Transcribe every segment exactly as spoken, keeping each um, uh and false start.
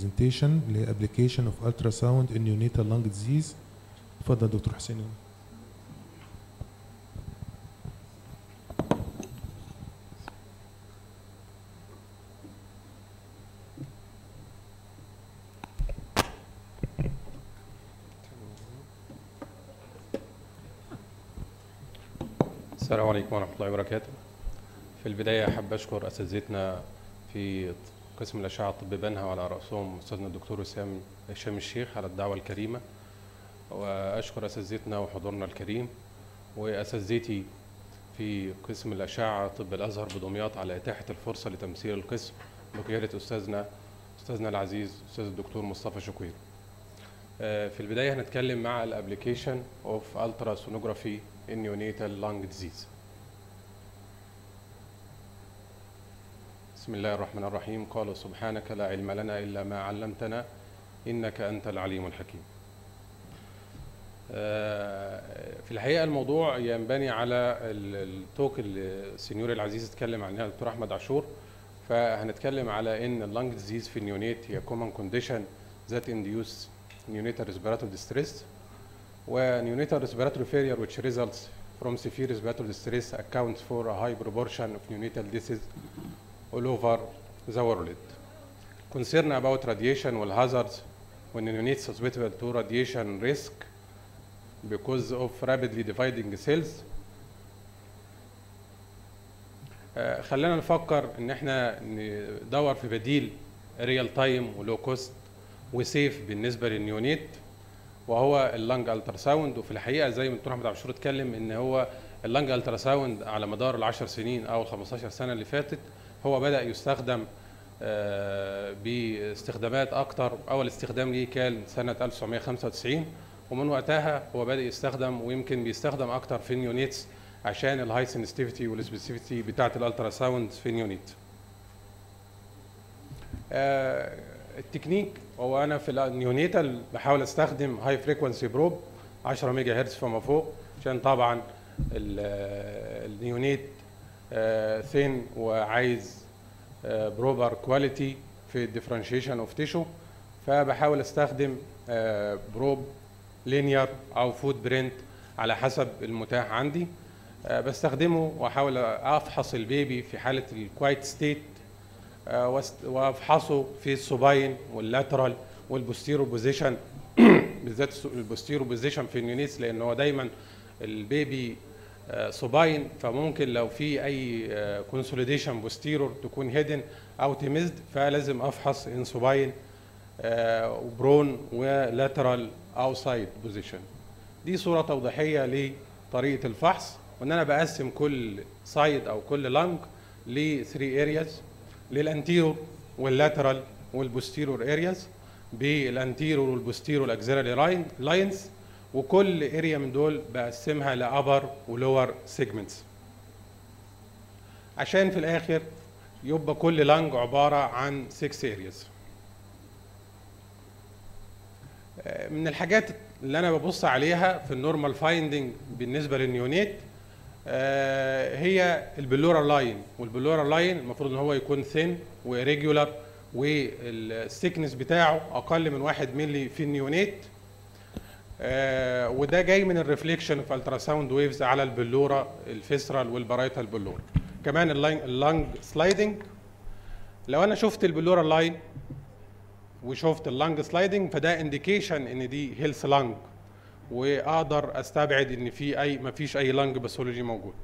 برزنتيشن اللي هي ابلكيشن اوف الترا ساوند ان نيونيتال لانج ديزيز. اتفضل دكتور حسين. السلام عليكم ورحمة الله وبركاته. في البداية أحب أشكر أساتذتنا في قسم الأشعة الطب بنها وعلى رأسهم أستاذنا الدكتور وسام هشام الشيخ على الدعوة الكريمة، وأشكر أساتذتنا وحضورنا الكريم، وأساتذتي في قسم الأشعة طب الأزهر بدمياط على إتاحة الفرصة لتمثيل القسم بقيادة أستاذنا أستاذنا العزيز أستاذ الدكتور مصطفى شكوير. في البداية هنتكلم مع الابليكيشن اوف الترا سونوجرافي ان نيونيتال لانج ديزيز. بسم الله الرحمن الرحيم. قال سبحانك لا علم لنا الا ما علمتنا انك انت العليم الحكيم. في الحقيقة الموضوع ينبني على التوك اللي السنيور العزيز اتكلم عنها الدكتور احمد عاشور. فهنتكلم على ان اللانج ديزيز في النيونيت هي common condition that induce neonatal respiratory distress, و neonatal respiratory failure which results from severe respiratory distress accounts for a high proportion of neonatal deaths all over the world. Concern about radiation and hazards when neonates susceptible to radiation risk because of rapidly dividing cells. uh, خلينا نفكر ان احنا ندور في بديل ريال تايم ولو كوست وسيف بالنسبه للنيونيت، وهو اللانج التراساوند. وفي الحقيقه زي ما الدكتور احمد عاشور اتكلم ان هو اللانج التراساوند على مدار العشر سنين او الخمستاشر سنه اللي فاتت هو بدا يستخدم باستخدامات اكتر. اول استخدام ليه كان سنه ألف وتسعمائة وخمسة وتسعين، ومن وقتها هو بدا يستخدم، ويمكن بيستخدم اكتر في النيونيتس عشان الهاي سنسيتيفيتي والسبيسيفيتي بتاعه الالتراساوند في النيونيت. التكنيك هو انا في النيونيتال بحاول استخدم هاي فريكوانسي بروب عشرة ميجا هرتز فما فوق، عشان طبعا النيونيت ثين وعايز بروبر كواليتي في الديفرنشيشن اوف تيشو. فبحاول استخدم بروب لينير او فوت برنت على حسب المتاح عندي. بستخدمه واحاول افحص البيبي في حاله الكوايت ستيت، وافحصه في السوباين واللاترال والبوستيرو بوزيشن بالذات البوستيرو بوزيشن في النيونيتس، لان هو دايما البيبي سوباين، فممكن لو في اي كونسوليديشن بوستيرور تكون هيدن او تيمزد، فلازم افحص ان سوباين وبرون ولاترال اوتسايد بوزيشن. دي صوره توضيحيه لطريقه الفحص، وان انا بقسم كل سايد او كل لانج ل ثلاثة ارياز، للانتيرور واللاترال والبوستيرور ارياز، بالانتيرور والبوستيرور الاكزيلاري لاينز، وكل اريا من دول بقسمها لابر ولور سيجمنتس، عشان في الاخر يبقى كل لانج عباره عن ستة ارياز. من الحاجات اللي انا ببص عليها في النورمال فايندنج بالنسبه للنيونيت هي البلورال لاين، والبلورال لاين المفروض ان هو يكون ثين وريجولار، والثيكنس بتاعه اقل من واحد مللي في النيونيت. آه وده جاي من الريفليكشن في التراساوند ويفز على البلوره الفيسرال والبرايتال بلوره. كمان اللانج سلايدنج، لو انا شفت البلورا لاين وشفت اللانج سلايدنج فده انديكيشن ان دي هيلث لانج، واقدر استبعد ان في اي ما فيش اي لانج باثولوجي موجود.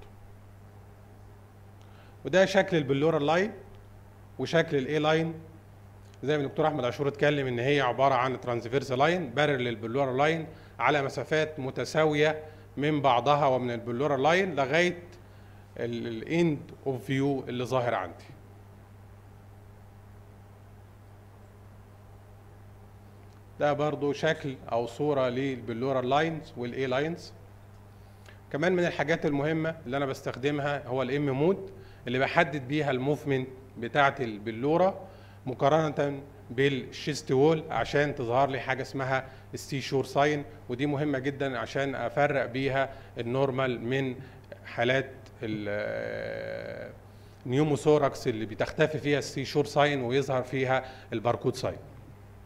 وده شكل البلورا لاين وشكل الاي لاين، زي ما الدكتور احمد عاشور اتكلم ان هي عباره عن ترانسفيرس لاين بارل للبلورا لاين على مسافات متساويه من بعضها ومن البلورا لاين لغايه الاند اوف فيو اللي ظاهر عندي. ده برضو شكل او صوره للبلورا لاينز والاي لاينز. كمان من الحاجات المهمه اللي انا بستخدمها هو الام مود اللي بحدد بيها الموفمنت بتاعه البلوره مقارنه بالشيست وول عشان تظهر لي حاجه اسمها السي شور ساين، ودي مهمه جدا عشان افرق بيها النورمال من حالات النيوموثوركس اللي بتختفي فيها السي شور ساين ويظهر فيها الباركود ساين.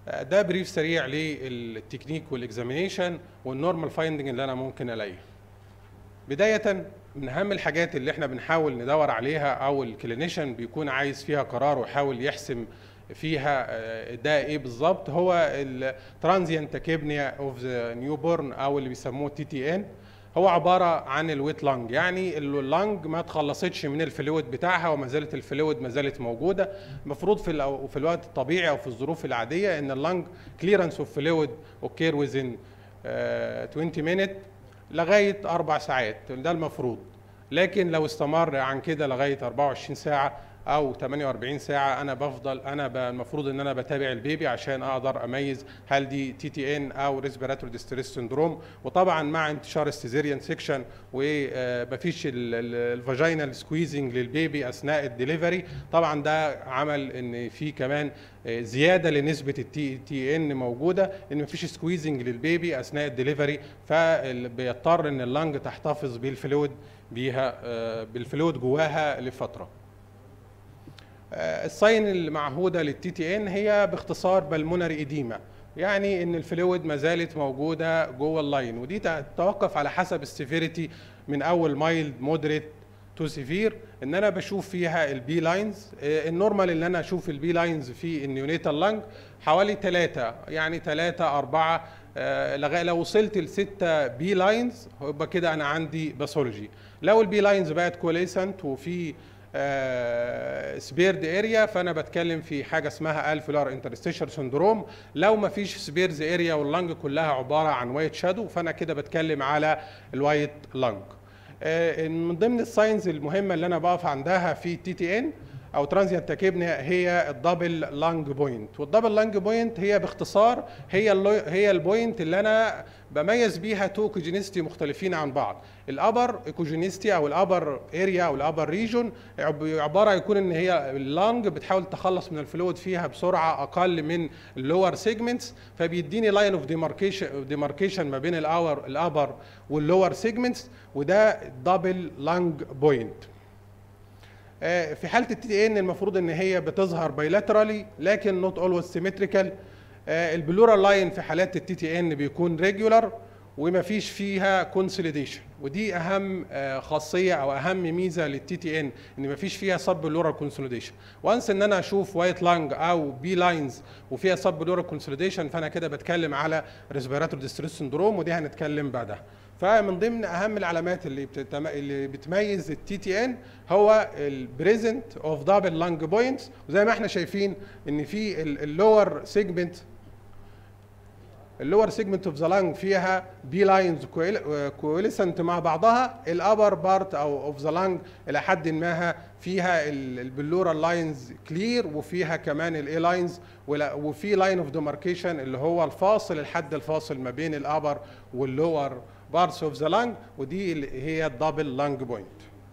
ده بريف سريع للتكنيك والاكزامينيشن والنورمال فايندنج اللي انا ممكن الاقيها. بدايه من اهم الحاجات اللي احنا بنحاول ندور عليها او الكلينيشن بيكون عايز فيها قرار ويحاول يحسم فيها ده ايه بالظبط، هو الترانزيانت تاكيبنيا اوف ذا نيو بورن او اللي بيسموه تي تي ان. هو عباره عن الويت لانج، يعني اللانج ما تخلصتش من الفلويد بتاعها وما زالت الفلويد ما زالت موجوده. المفروض في في الوقت الطبيعي او في الظروف العاديه ان اللانج كليرنس اوف فلويد اوكير ويزن عشرين مينت لغايه اربع ساعات، ده المفروض. لكن لو استمر عن كده لغايه اربعة وعشرين ساعه او ثمانية واربعين ساعه، انا بفضل انا المفروض ان انا بتابع البيبي عشان اقدر اميز هل دي تي تي ان او ريسبيراتوري ديستريس سندروم. وطبعا مع انتشار السيزيريان سيكشن ومفيش الفاجينال سكويزنج للبيبي اثناء الدليفري، طبعا ده عمل ان في كمان زياده لنسبه التي تي ان موجوده، ان مفيش سكويزنج للبيبي اثناء الدليفري، فبيضطر ان اللنج تحتفظ بالفلويد بيها بالفلويد جواها لفتره. الساين المعهوده للتي تي ان هي باختصار بالمونري ايديما، يعني ان الفلويد ما زالت موجوده جوه اللاين، ودي تتوقف على حسب السيفيريتي من اول مايلد مودريت تو سيفير. ان انا بشوف فيها البي لاينز، النورمال ان انا اشوف البي لاينز في النيونيتال لانج حوالي ثلاثة، يعني ثلاثة أربعة، لغايه لو وصلت لستة بي لاينز يبقى كده انا عندي باثولوجي. لو البي لاينز بقت كوليسنت وفي سبيرد اريا فانا بتكلم في حاجه اسمها الفولار انترستيشر سندروم. لو ما فيش سبيرز اريا واللنج كلها عباره عن وايت شادو فانا كده بتكلم على الوايت لنج. من ضمن الساينز المهمه اللي انا بقف عندها في تي تي ان او ترانزيانت تاكيبنيا هي الدبل لانج بوينت. والدبل لانج بوينت هي باختصار هي هي البوينت اللي انا بميز بيها تو ايكوجينيستي مختلفين عن بعض. الابر ايكوجينيستي او الابر اريا او الابر ريجون عباره يكون ان هي اللانج بتحاول تخلص من الفلويد فيها بسرعه اقل من اللور سيجمنتس، فبيديني لاين اوف ديماركيشن ديماركيشن ما بين الابر الابر واللور سيجمنتس، وده دبل لانج بوينت. في حاله التي تي ان المفروض ان هي بتظهر بايلاترالي لكن نوت اولويز سيمتريكال. البلورال لاين في حالات التي تي ان بيكون ريجولار وما فيش فيها كونسوليديشن، ودي اهم خاصيه او اهم ميزه للتي تي ان ان ما فيش فيها سب بلورال كونسوليديشن. وانس ان انا اشوف وايت لانج او بي لاينز وفيها سب بلورال كونسوليديشن فانا كده بتكلم على ريسبيراتوري ديستريس سندروم، ودي هنتكلم بعدها. فمن ضمن اهم العلامات اللي بتتم... اللي بتميز التي تي ان هو البريزنت اوف دبل لانج بوينتس، وزي ما احنا شايفين ان في اللور سيجمنت اللور سيجمنت اوف ذا لانج فيها بي لاينز كويلسنت مع بعضها، الابر بارت او اوف ذا لانج الى حد ما فيها البلورال لاينز كلير وفيها كمان الاي لاينز، وفي لاين اوف ديماركيشن اللي هو الفاصل الحد الفاصل ما بين الابر واللور بارتس اوف ذا لانج، ودي اللي هي الدبل لانج بوينت.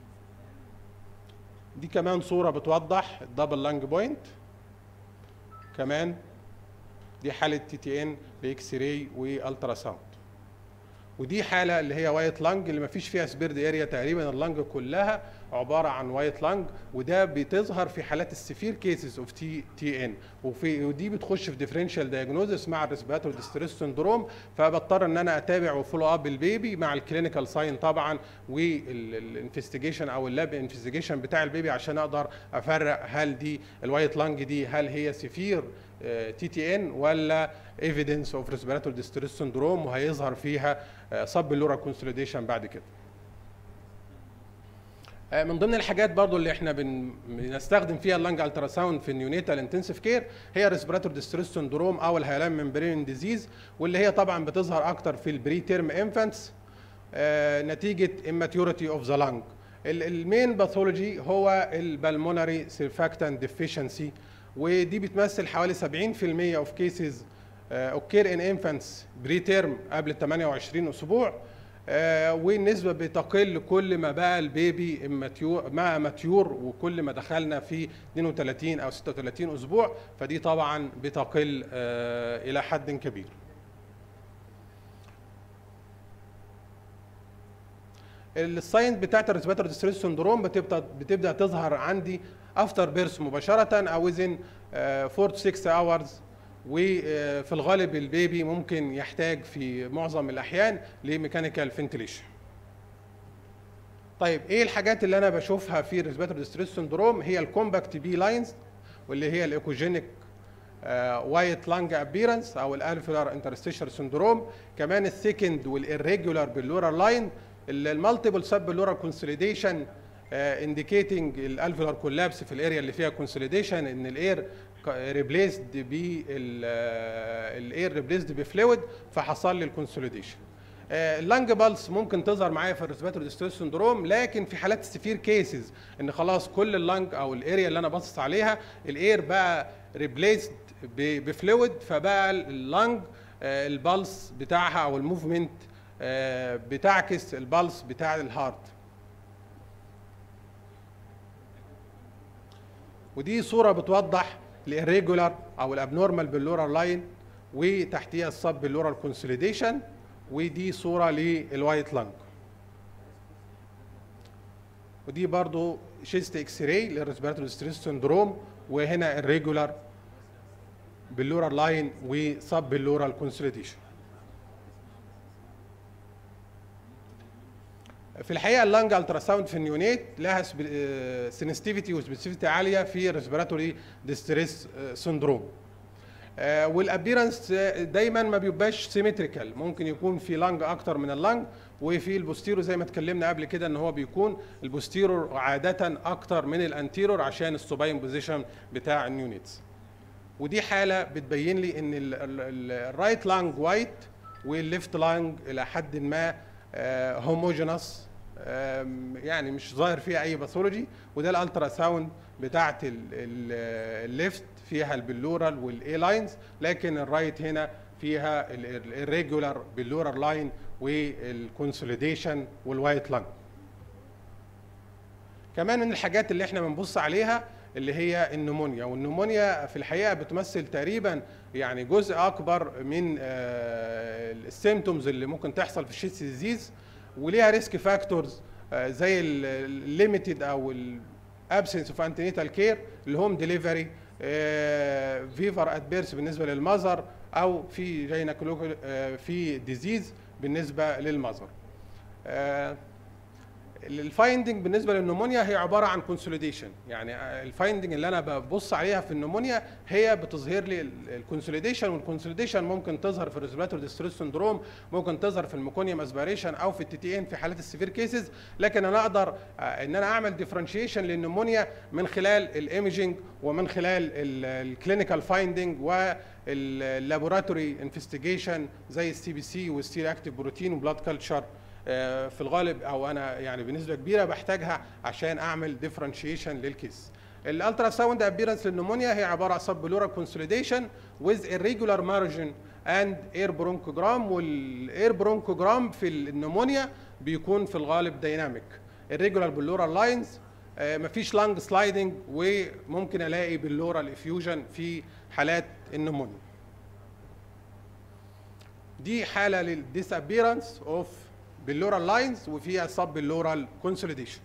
دي كمان صوره بتوضح الدبل لانج بوينت. كمان دي حاله تي تي ان باكس راي والترا ساوند، ودي حاله اللي هي وايت لانج اللي ما فيش فيها سبيرد اريا، تقريبا اللانج كلها عباره عن وايت لانج، وده بتظهر في حالات السيفير كيسز اوف تي تي ان، وفي ودي بتخش في ديفرنشال دايجنوزس مع الريسبيراتوري ديستريس سندروم، فبضطر ان انا اتابع وفولو اب البيبي مع الكلينيكال ساين طبعا والانفستيجيشن او اللاب انفستيجيشن بتاع البيبي عشان اقدر افرق هل دي الوايت لانج دي هل هي سيفير تي تي ان ولا ايفيدنس اوف ريسبيراتوري ديستريس سندروم، وهيظهر فيها سب بلورال كونسوليديشن بعد كده. من ضمن الحاجات برضو اللي احنا بنستخدم فيها اللانج الترا ساوند في النيونيتال انتنسيف كير هي ريسبيراتوري ديستريس سندروم او الهيلان ممبرين ديزيز، واللي هي طبعا بتظهر اكتر في البري تيرم انفانتس نتيجه immaturity اوف ذا لانج. المين باثولوجي هو البلمونري سيرفاكتان ديفيشنسي، ودي بتمثل حوالي سبعين في المية اوف كيسز اوكير ان انفانتس بري تيرم قبل ثمانية وعشرين اسبوع، والنسبه بتقل كل ما بقى البيبي ماتيور مع ماتيور، وكل ما دخلنا في اثنين وثلاثين او ستة وثلاثين اسبوع فدي طبعا بتقل الى حد كبير. الساين بتاعت الريسبيراتوري ديستريس سندروم بتبدا بتبدا تظهر عندي افتر بيرث مباشره او within four to six hours وفي الغالب البيبي ممكن يحتاج في معظم الاحيان لميكانيكال فنتيليشن. طيب ايه الحاجات اللي انا بشوفها في الريسبيراتوري ديستريس سندروم؟ هي الكومباكت بي لاينز، واللي هي الايكوجينيك وايت لانج ابيرنس او الالفيولار انترستيشر سندروم، كمان الثيكند والirregular بلورال لاين، المالتيبل سب بلورال كونسوليديشن انديكيتنج الالفيولار كولابس في الاريا اللي فيها كونسوليديشن، ان الاير ريبليسد بالاير ريبليسد بفلويد فحصل لي الكونسوليديشن. اللانج بالس ممكن تظهر معايا في الريسبيراتوري ديستريس سندروم، لكن في حالات السفير كيسز ان خلاص كل اللانج او الاريا اللي انا باصص عليها الاير بقى ريبليسد بفلويد، فبقى اللانج البلس بتاعها او الموفمنت بتعكس البلس بتاع الهارت. ودي صوره بتوضح الirregular او الابنورمال بلورال لاين وتحتيها السب بلورال كونسوليديشن، ودي صوره للوايت لانج. ودي برضو شيست اكس راي للريسبيراتوري ديستريس سندروم، وهنا الريجولار بلورال لاين وسب بلورال كونسوليديشن. في الحقيقه اللانج الترا ساوند في النيونيت لها سنسيتيفيتي وسبيسيفيتي عاليه في الريسبيراتوري ديستريس سندروم. والابيرنس دايما ما بيبقاش سيمتريكال، ممكن يكون في لانج اكتر من اللانج، وفي البوستيرو زي ما اتكلمنا قبل كده ان هو بيكون البوستيرو عاده اكتر من الانتيرور عشان السوباين بوزيشن بتاع النيونيتس. ودي حاله بتبين لي ان الرايت لانج وايت والليفت لانج الى حد ما هوموجينس، يعني مش ظاهر فيها اي باثولوجي. وده الالترا ساوند بتاعت الليفت فيها البلورال والاي لاينز، لكن الرايت هنا فيها الريجولار بلورال لاين والكونسوليديشن والوايت لانج. كمان من الحاجات اللي احنا بنبص عليها اللي هي النمونيا، والنمونيا في الحقيقه بتمثل تقريبا يعني جزء اكبر من السيمتومز اللي ممكن تحصل في الشيست ديزيز، وليها ريسك فاكتورز زي الليميتد او الابسنس اوف انتينيتال كير، الهوم ديليفري، فيفر ات بيرث بالنسبه للمذر، او في جاينكولوجيال في ديزيز بالنسبه للمذر. الفايندنج بالنسبه للنمونيا هي عباره عن كونسوليديشن، يعني الفايندنج اللي انا ببص عليها في النمونيا هي بتظهر لي الكونسوليديشن، والكونسوليديشن ممكن تظهر في الريسبيراتوري ديستريس سندروم، ممكن تظهر في الميكونيوم اسبيريشن او في التي تي ان في حالات السيفير كيسز. لكن انا اقدر ان انا اعمل ديفرنشيشن للنمونيا من خلال الايميجنج ومن خلال الكلينيكال فايندنج واللابوراتوري انفستيجيشن زي السي بي سي والسير اكتيف بروتين وبلاد كلتشر. في الغالب او انا يعني بنسبه كبيره بحتاجها عشان اعمل ديفرنشيشن للكيس. الالترا ساوند ابيرنس للنمونيا هي عباره عن سب بلورال كونسوليديشن ويز irregular مارجن اند اير برونكوجرام، والاير برونكوجرام في النمونيا بيكون في الغالب دايناميك. irregular بلورال لاينز، مفيش لانج سلايدنج، وممكن الاقي بلورال افيوجن في حالات النمونيا. دي حاله للديس ابيرنس اوف بلورال لاينز وفيها سب بلورال كونسوليديشن.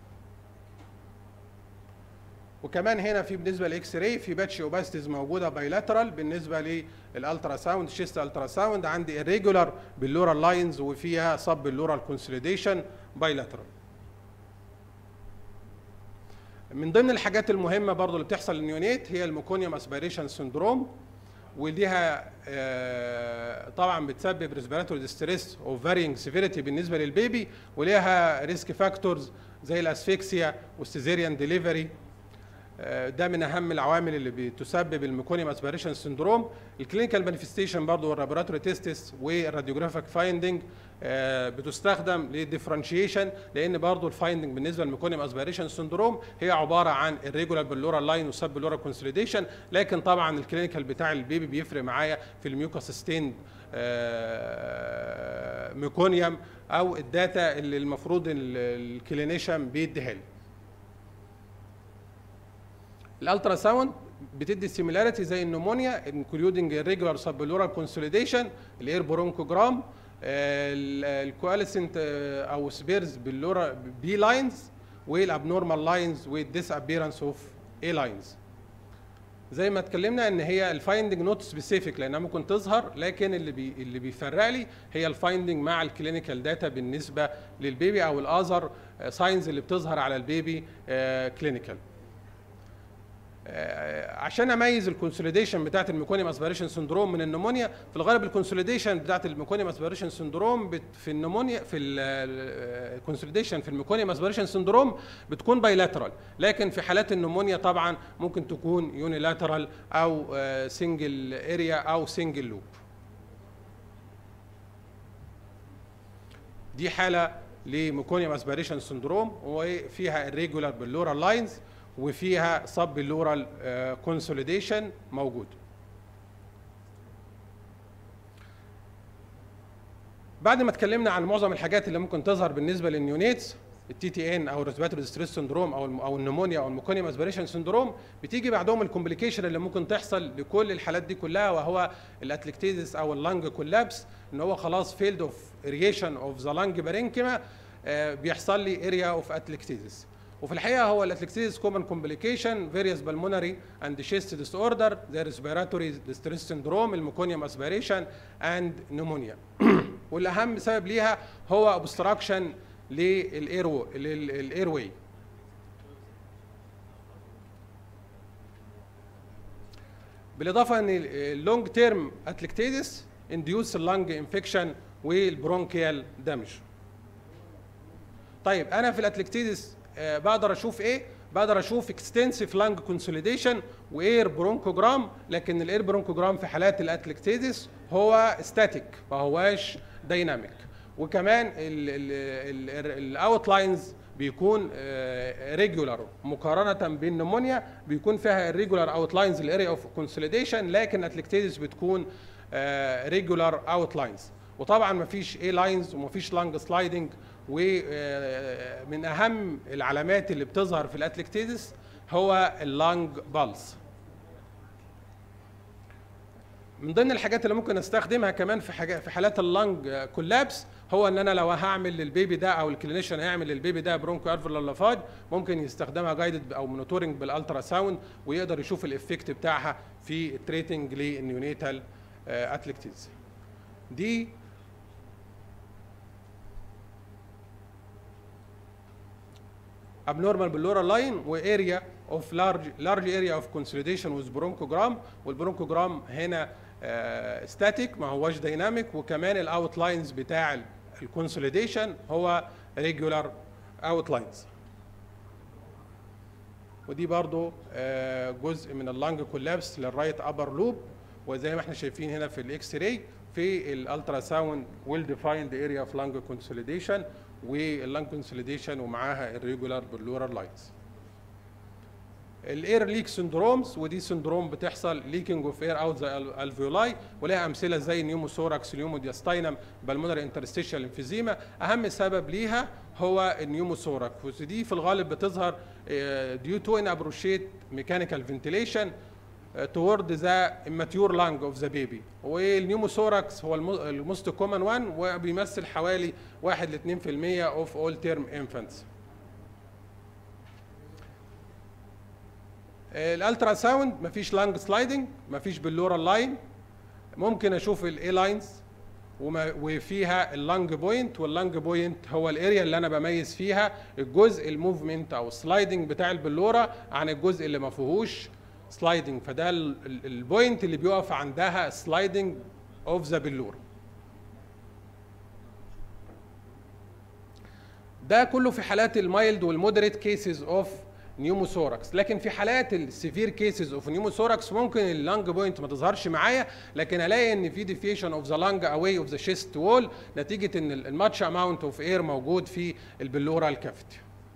وكمان هنا في بالنسبه للاكس راي في باتش اوباستيز موجوده بايلاترال. بالنسبه للالترا ساوند شيست الترا ساوند عندي irregular بلورال لاينز وفيها سب بلورال كونسوليديشن بايلاترال. من ضمن الحاجات المهمه برضو اللي بتحصل للنيونيت هي الميكونيوم اسبيريشن سندروم، وليها طبعا بتسبب ريسبيراتوري ديستريس اوف فارينج سيفيريتي بالنسبه للبيبي، وليها ريسك فاكتورز زي الاسفيكسيا والسيزيريان ديليفري. ده من اهم العوامل اللي بتسبب الميكونيوم اسبيريشن سندروم. الكلينيكال مانيفستيشن برضه واللابوراتوري تيستس والراديوجرافيك فايندنج بتستخدم للديفرنشيشن، لان برضه الفايندنج بالنسبه للميكونيوم اسبيريشن سندروم هي عباره عن الريجولار بلورال لاين وسب بلورال كونسوليديشن، لكن طبعا الكلينيكال بتاع البيبي بيفرق معايا في الميوكاس ستيند ميكونيوم او الداتا اللي المفروض الكلينيشن بيديها لي. الالترا ساوند بتدي سيميلاريتي زي النمونيا انكلودنج الريجولار سب بلورال كونسوليديشن، الاير برونكوجرام، الكواليسنت او سبيرز بلورا بي لاينز، والابنورمال لاينز والديس ابيرنس اوف اي لاينز. زي ما اتكلمنا ان هي الفايندنج نوت سبيسيفيك لانها ممكن تظهر، لكن اللي بي اللي بيفرق لي هي الفايندنج مع الكلينيكال داتا بالنسبه للبيبي او الاذر ساينز اللي بتظهر على البيبي كلينيكال. عشان اميز الكونسوليديشن بتاعت الميكونيوم اسبيريشن سندروم من النمونيا، في الغالب الكونسوليديشن بتاعت الميكونيوم اسبيريشن سندروم في النمونيا في الكونسوليديشن في الميكونيوم اسبيريشن سندروم بتكون بايلاترال، لكن في حالات النمونيا طبعا ممكن تكون يونيلاترال او سنجل اريا او سنجل لوب. دي حاله لميكونيوم اسبيريشن سندروم وفيها الريجولار باللورال لاينز وفيها سب بلورال كونسوليديشن موجود. بعد ما اتكلمنا عن معظم الحاجات اللي ممكن تظهر بالنسبه للنيونيتس، التي تي ان او الريسبيراتوري ستريس سندروم او او النمونيا او الميكونيوم اسبيريشن سندروم، بتيجي بعدهم الكومبليكيشن اللي ممكن تحصل لكل الحالات دي كلها، وهو الاتلكتيزس او اللنج كولابس، ان هو خلاص فيلد اوف اريشن اوف ذا لنج بارينكيما بيحصل لي اريا اوف اتلكتيزس. وفي الحقيقه هو الاتلكتيزس كومن كومبليكيشن فيريوس بالمونري اند شيست ديس اوردر ذا ريسبيراتوري ستريس سندروم الميكونيوم اسبيريشن اند نمونيا. والاهم سبب ليها هو اوبستراكشن للايرو الاير واي. بالاضافه ان اللونج تيرم اتلكتيزس انديوس اللنج انفكشن والبرونكيال دامج. طيب انا في الاتلكتيزس آه بقدر اشوف ايه؟ بقدر اشوف اكستنسيف لانج كونسوليديشن واير برونكوجرام، لكن الاير برونكوجرام في حالات الاتلكتيزس هو ستاتيك ما هواش دايناميك، وكمان الاوت لاينز بيكون ريجولار مقارنه بالنمونيا بيكون فيها الريجولار اوت لاينز الاريا اوف كونسوليديشن، لكن اتلكتيزس بتكون ريجولار اوت لاينز. وطبعا ما فيش اي لاينز وما فيش لانج سلايدنج. ومن اهم العلامات اللي بتظهر في الاتلكتيزس هو اللانج بالز. من ضمن الحاجات اللي ممكن استخدمها كمان في حاجات في حالات اللانج كولابس هو ان انا لو هعمل للبيبي ده او الكلينيشن هيعمل للبيبي ده برونكو الفيولار لافاج، ممكن يستخدمها جايدد او مونيتورنج بالالترا ساوند ويقدر يشوف الافكت بتاعها في التريتنج للنيونيتال اتلكتيزس. دي abnormal باللورال لاين واريا اوف لارج لارج اريا اوف كونسوليديشن وذ برونكوجرام، والبرونكوجرام هنا ستاتيك ما هواش دايناميك، وكمان الاوت لاينز بتاع الكونسوليديشن هو ريجولار اوت لاينز. ودي برضو جزء من اللانج كولابس للرايت ابر لوب، وزي ما احنا شايفين هنا في الاكس راي في الالترا ساوند ويل ديفايند اريا اوف لانج كونسوليديشن واللانج كونسوليديشن ومعاها الريجولار باللورال لاينز. الاير ليك سندرومز، ودي سندروم بتحصل ليكينج اوف اير اوت ذا الفيولاي، ولها امثله زي نيوموثوركس نيومودياستاينم بالمونري انترستيشال انفيزيما. اهم سبب ليها هو النيوموثوركس، ودي في الغالب بتظهر ديو تو ان ابروشيت ميكانيكال فنتيليشن toward the immature lung of the baby. والنيوموثوركس هو الموست كومن وان وبيمثل حوالي واحد ل اتنين في المية of all term infants. الالترا ساوند مفيش لانج سلايدنج، مفيش باللورال لاين، ممكن اشوف الاي لاينز وفيها اللانج بوينت، واللانج بوينت هو الاريا اللي انا بميز فيها الجزء الموفمنت او السلايدنج بتاع البلوره عن الجزء اللي ما فيهوش سلايدنج، فده البوينت اللي بيقف عندها سلايدنج اوف ذا بلور. ده كله في حالات المايلد والمودريت كيسز اوف نيوموثوركس، لكن في حالات السيفير كيسز اوف نيوموثوركس ممكن اللانج بوينت ما تظهرش معايا، لكن الاقي ان في ديفيشن اوف ذا لانج اواي اوف ذا شيست وول نتيجه ان الماتش اماونت اوف اير موجود في البلورال كافيتي.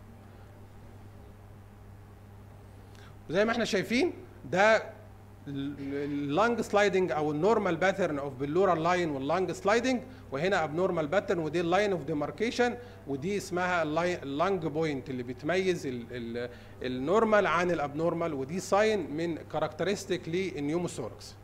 زي ما احنا شايفين ده اللانج سلايدنج او النورمال باترن اوف بلورال لاين واللانج سلايدنج، وهنا ابنورمال باترن ودي اللاين اوف ديماركيشن، ودي اسمها اللانج بوينت اللي بتميز النورمال عن الابنورمال، ودي ساين من كاركترستيك للنيوموثوركس.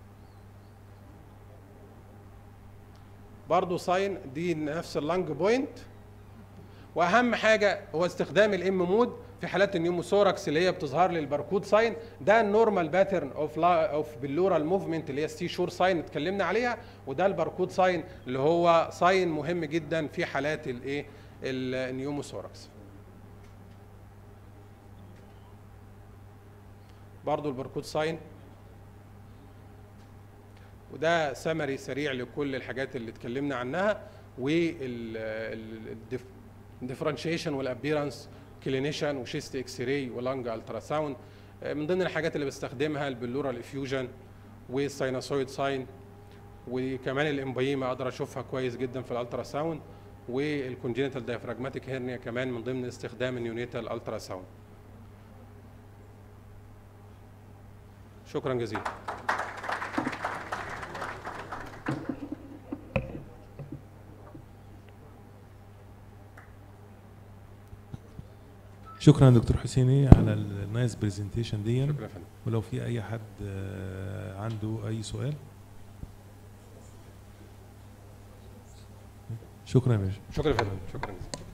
برضه ساين دي نفس اللانج بوينت، واهم حاجه هو استخدام الام مود في حالات النيوموثوركس اللي هي بتظهر لي الباركود ساين. ده النورمال باترن اوف اوف بلورال موفمنت اللي هي السي شور ساين اتكلمنا عليها، وده الباركود ساين اللي هو ساين مهم جدا في حالات الايه النيوموثوركس. برضو الباركود ساين، وده سمري سريع لكل الحاجات اللي اتكلمنا عنها، والديفرنشيشن والابيرنس كلينيشن وشيست اكس راي ولانج الترا ساوند. من ضمن الحاجات اللي بستخدمها البلورال افيوجن والساينوسويد ساين، وكمان الامبيما اقدر اشوفها كويس جدا في الالترا ساوند، والكونجينيتال دايفراجماتيك هيرنيا كمان من ضمن استخدام النيونيتال الترا ساوند. شكرا جزيلا. شكرا دكتور حسيني على النايس برزنتيشن دي. شكرا يا فندم. ولو في اي حد عنده اي سؤال. شكرا يا باشا. شكرا يا فندم. شكرا.